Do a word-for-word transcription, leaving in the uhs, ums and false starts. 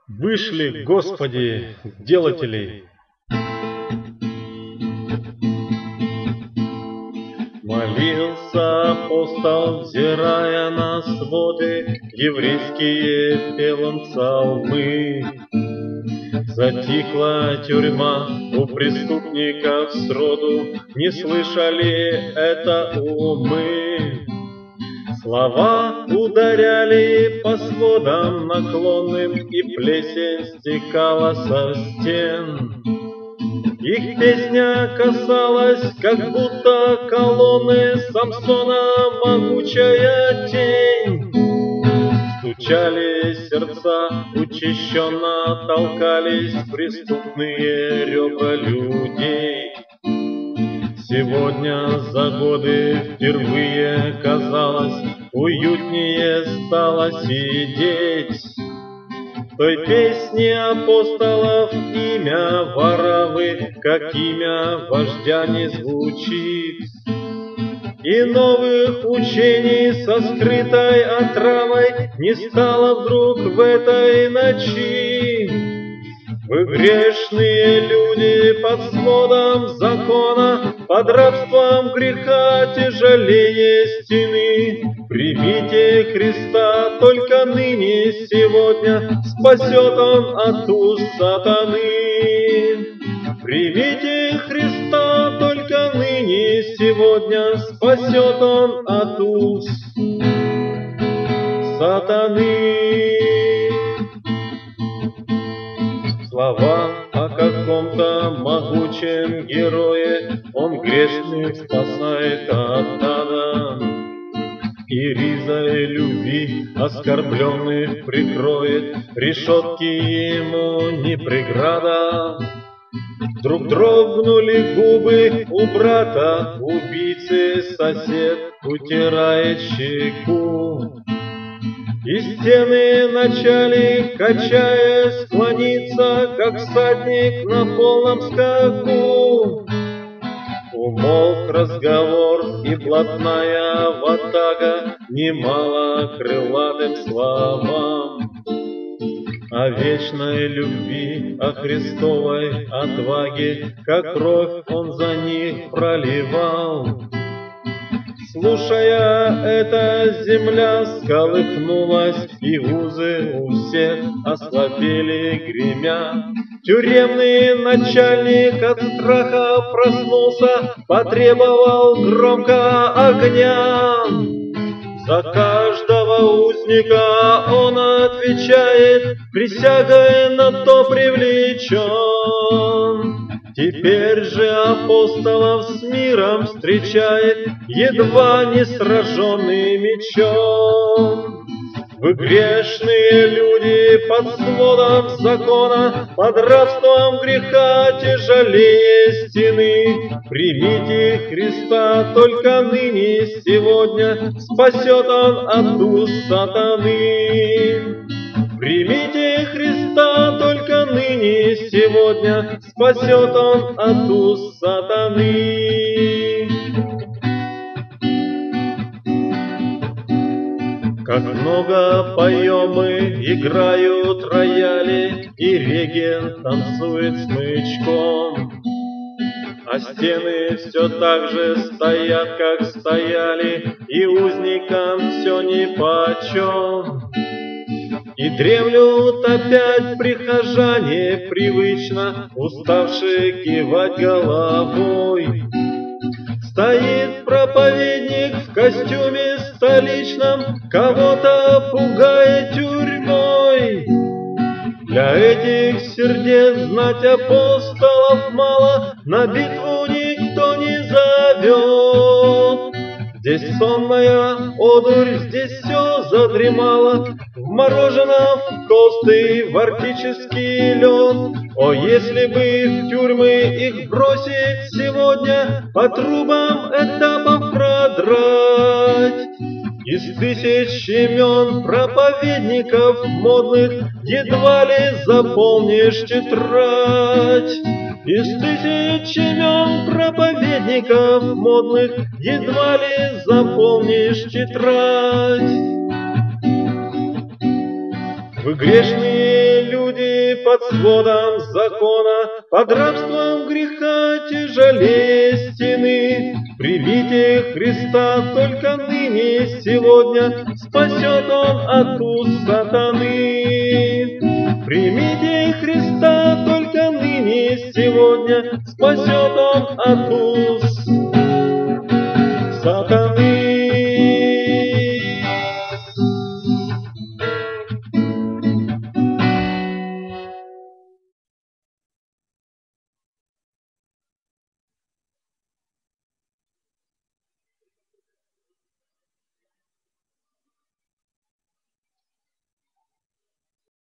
Вышли, Господи, делателей. Молился апостол, взирая на своды, еврейские пел он псалмы. Затихла тюрьма, у преступников сроду не слышали это умы. Слова ударяли по сводам наклонным, и плесень стекала со стен. Их песня касалась, как будто колонны Самсона могучая тень. Стучали сердца, учащенно толкались преступные ребра людей. Сегодня за годы впервые казалось, уютнее стало сидеть. В той песне апостолов имя Варавы, как имя вождя, не звучит. И новых учений со скрытой отравой не стало вдруг в этой ночи. Вы грешные люди под сводом закона, под рабством греха тяжелее стены. Примите Христа только ныне, сегодня, спасет Он от уст сатаны. Примите Христа только ныне, сегодня, спасет Он от уст сатаны. Слова о каком-то могучем герое, он грешных спасает от ада. И ризой любви оскорбленных прикроет, решетки ему не преграда. Вдруг дрогнули губы у брата, убийцы сосед утирает щеку. И стены начали, качаясь, склониться, как всадник на полном скаку. Умолк разговор, и блатная ватага немало крылатым словам. О вечной любви, о Христовой отваге, как кровь он за них проливал. Слушая это, земля сколыхнулась, и узы у всех ослабели гремя. Тюремный начальник от страха проснулся, потребовал громко огня. За каждого узника он отвечает, присягой на то привлечен. Теперь же апостолов с миром встречает, едва не сраженный мечом. Вы грешные люди под сводом закона, под рабством греха тяжелее стены. Примите Христа только ныне, сегодня, спасет Он от уст сатаны. Примите Христа только ныне, сегодня, спасет Он от уст сатаны. Как много поем мы, играют рояли, и регент танцует смычком. А стены все так же стоят, как стояли, и узникам все нипочем. И дремлют опять прихожане привычно, уставшие кивать головой. Стоит проповедник в костюме столичном, кого-то пугает тюрьмой. Для этих сердец знать апостолов мало, на битву никто не зовет. Здесь сонная одурь, здесь все задремало, в мороженом толстый в арктический лед. О, если бы в тюрьмы их бросить сегодня, по трубам этапов продрать. Из тысяч имен проповедников модных едва ли заполнишь тетрадь. Из тысяч имен проповедников модных едва ли заполнишь тетрадь. Вы грешные люди под сводом закона, под рабством греха тяжелее стены. Примите Христа только ныне, сегодня, спасет Он от уст сатаны. Примите Христа только ныне, сегодня, спасет Он от уст